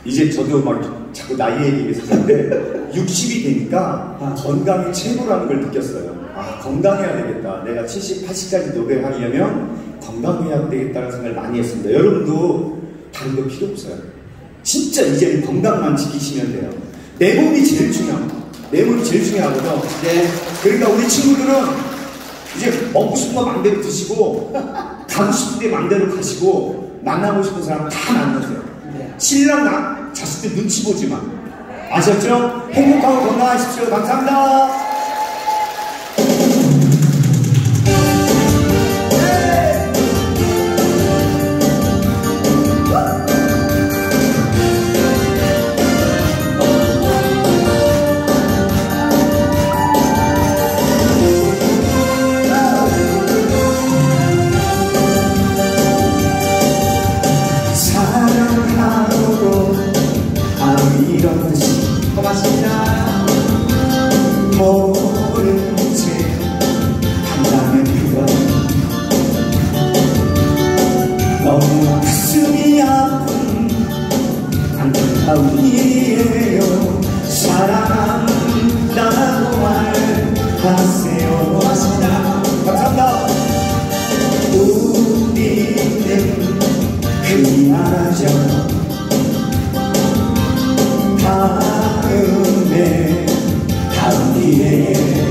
이제 저도 막 자꾸 나이 얘기해서 그런데 60이 되니까 건강이 최고라는 걸 느꼈어요. 아, 건강해야 되겠다. 내가 70, 80까지 노래하려면 건강해야 되겠다는 생각을 많이 했습니다. 여러분도 다른 거 필요 없어요. 진짜 이제는 건강만 지키시면 돼요. 내 몸이 제일 중요합니다. 내 몸이 제일 중요하거든. 네. 그러니까 우리 친구들은 이제 먹고 싶은 거 맘대로 드시고 가고 싶은 데 맘대로 가시고 만나고 싶은 사람 다 만나세요. 네. 신랑 자식들 눈치 보지 마. 아셨죠? 행복하고 건강하십시오. 감사합니다. 고맙습니다. 모른 채 한다면 그건 너무 가슴이 아픈 안타까운 일이에요. 사랑한다고 말하세요. 고맙습니다. 감사합니다. 우리는 그리하죠. 다음 기회에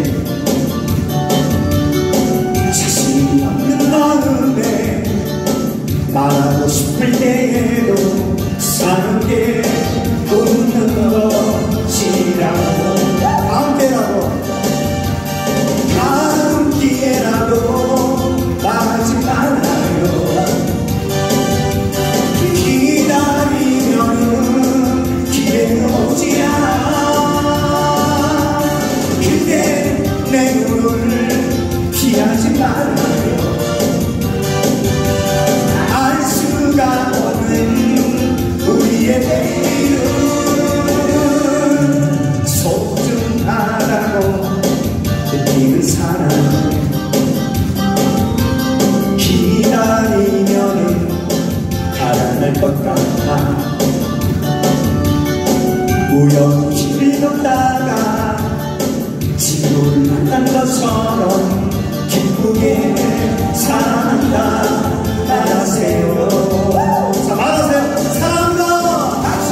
자신이 없는 마음에 말하고 싶을 때에도 사는 게 웃는 것이라고. 다음 기회라도 말하지 말아요. 기다리면은 기회는 오지 않아. 그대 내 눈을 피하지 말아요. 알 수가 없는 우리의 내일은 소중하다고 느끼는 사람. 기다리면은 달아날 것 같아. 우연히 길을 걷다가 친구를 만난 것처럼 기쁘게 사랑한다 말하세요. 자, 말하세요. 사랑한다. 박수.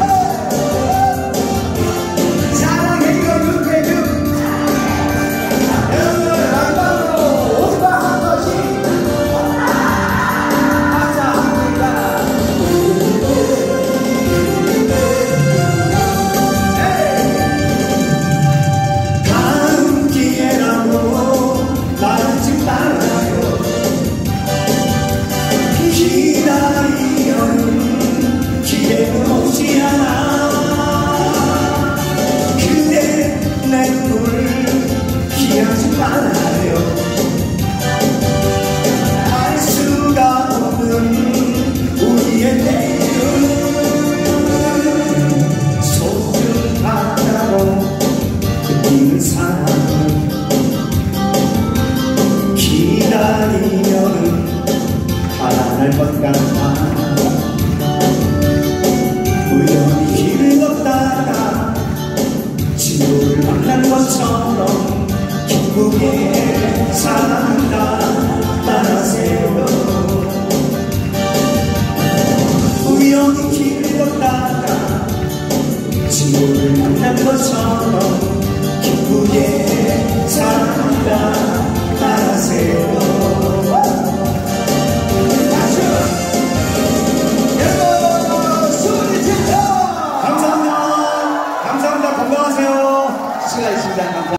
사랑해요 윤태규. 여러분들 마지막으로 오빠 한 번씩 감사합니다. 말하지 말아요. 기다리면 기회는 오지 않아. 그대 내 눈을 피하지 말아요. 알 수가 없는 우리의 내일은 소중하다고 느끼는 사람은 기다리면은 달아날 것 같아. 우연히 길을 걷다가 친구를 만난 것처럼 기쁘게 사랑한다